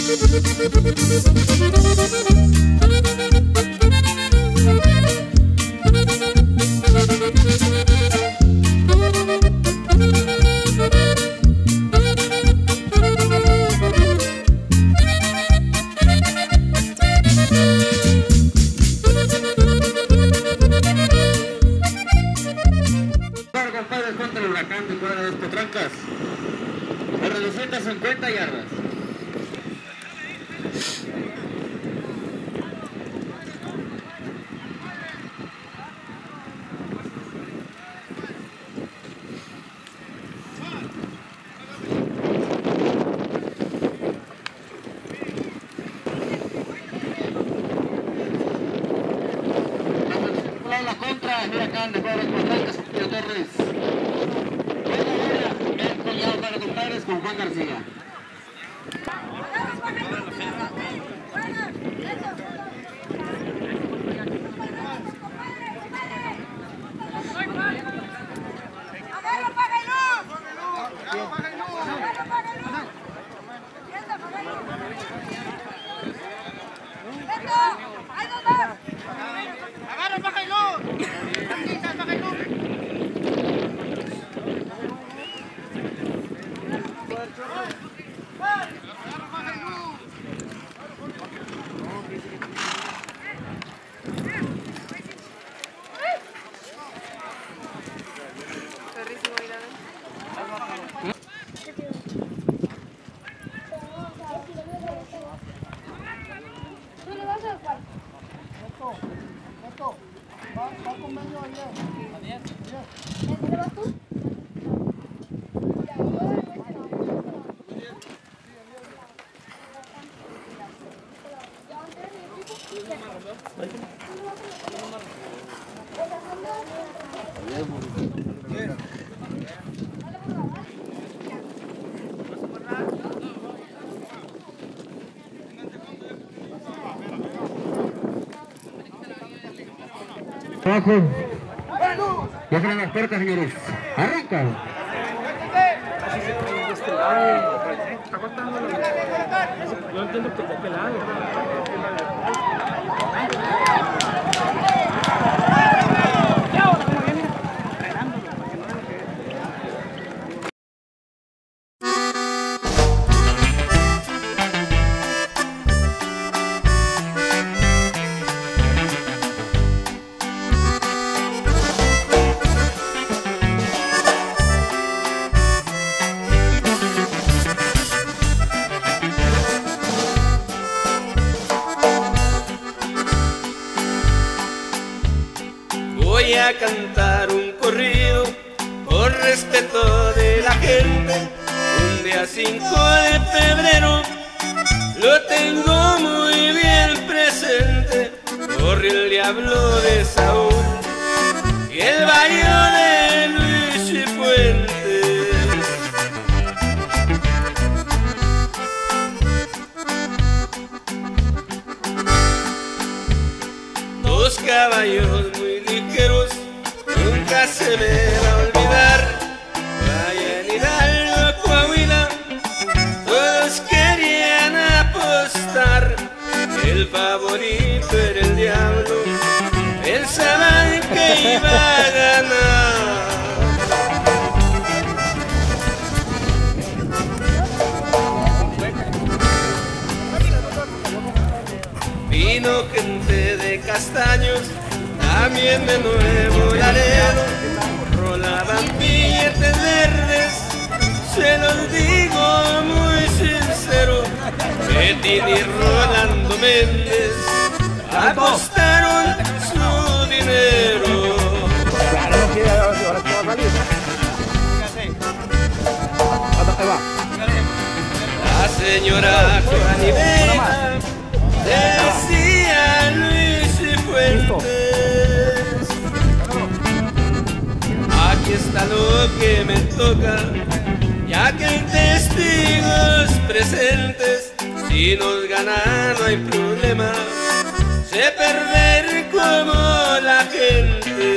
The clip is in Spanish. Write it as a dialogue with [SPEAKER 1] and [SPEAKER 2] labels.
[SPEAKER 1] Para 250 yardas. La contra, Huracán de Juárez por Blancas, Pío Torres. El collado para compadres con Juan García. Abajo. Ya fueron las puertas, señores. Arranca.
[SPEAKER 2] Yo entiendo que está pelado.
[SPEAKER 3] Voy a cantar un corrido por respeto de la gente. Un día 5 de febrero lo tengo muy bien presente. Corre el diablo de Saúl y el barrio de Luis y Fuentes. Dos caballos muy ligeros, nunca se me va a olvidar. Vaya en Hidalgo, Coahuila, todos querían apostar. El favorito era el diablo, pensaban que iba a ganar. Vino gente de Castaños, también de Nuevo Laredo, rolaban billetes verdes, se los digo muy sincero. Betty y Rolando Méndez apostaron su dinero. La señora Juan Ibera decía Luis y Fuentes, aquí está lo que me toca, ya que hay testigos presentes. Si nos ganan no hay problema, sé perder como la gente.